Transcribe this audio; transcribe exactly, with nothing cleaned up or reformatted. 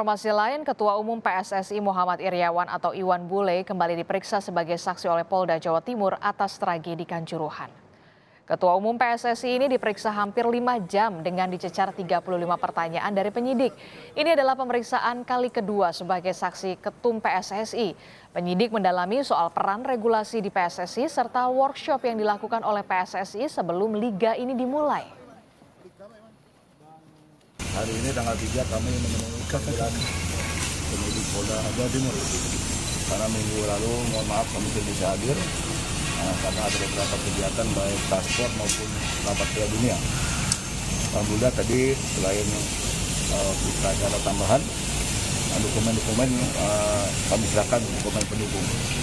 informasi lain, Ketua Umum P S S I Muhammad Iryawan atau Iwan Bule kembali diperiksa sebagai saksi oleh Polda Jawa Timur atas tragedi Kanjuruhan. Ketua Umum P S S I ini diperiksa hampir lima jam dengan dicecar tiga puluh lima pertanyaan dari penyidik. Ini adalah pemeriksaan kali kedua sebagai saksi Ketum P S S I. Penyidik mendalami soal peran regulasi di P S S I serta workshop yang dilakukan oleh P S S I sebelum liga ini dimulai. Hari ini tanggal tiga kami menemui panggilan penyidik Polda Jawa Timur. Karena minggu lalu, mohon maaf kami tidak bisa hadir nah, karena ada beberapa kegiatan baik paspor maupun rapat Piala Dunia. Alhamdulillah tadi selain uh, kita ada tambahan dokumen-dokumen uh, kami serahkan dokumen pendukung.